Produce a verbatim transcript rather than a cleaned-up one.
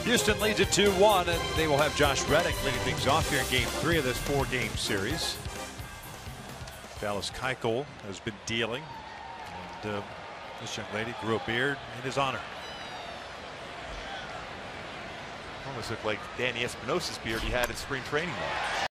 Houston leads it two one, and they will have Josh Reddick leading things off here in game three of this four game series. Dallas Keuchel has been dealing, and uh, this young lady grew a beard in his honor. Almost looked like Danny Espinosa's beard he had in spring training.